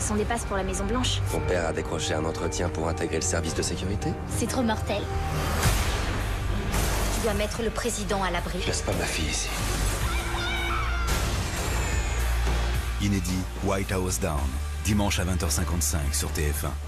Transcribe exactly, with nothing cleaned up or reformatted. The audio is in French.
sont des passes pour la Maison Blanche. Ton père a décroché un entretien pour intégrer le service de sécurité? C'est trop mortel. Tu dois mettre le président à l'abri. Je laisse pas ma fille ici. Inédit White House Down, dimanche à vingt heures cinquante-cinq sur T F un.